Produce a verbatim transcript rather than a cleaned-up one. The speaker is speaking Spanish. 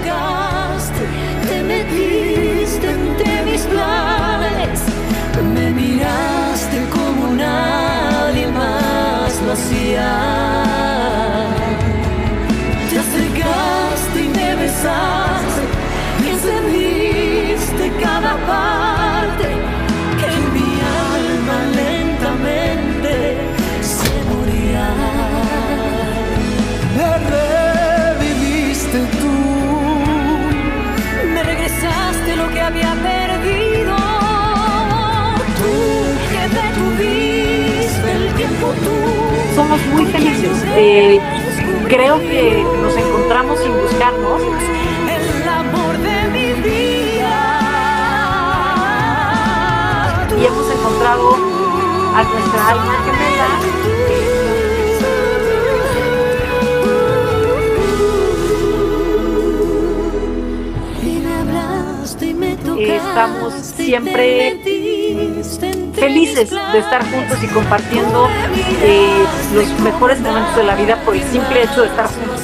acercaste, te metiste entre mis planes, me miraste como nadie más lo hacía. Te acercaste y me besaste, y encendiste cada parte, que en mi alma lentamente se moría. Me reviviste tú, me regresaste lo que había perdido. Tú que detuviste el tiempo, tú. Somos muy felices. Eh, creo que nos encontramos sin buscarnos. El amor de mi vida. Y hemos encontrado a nuestra alma gemela. Estamos siempre felices de estar juntos y compartiendo eh, los mejores momentos de la vida por el simple hecho de estar juntos.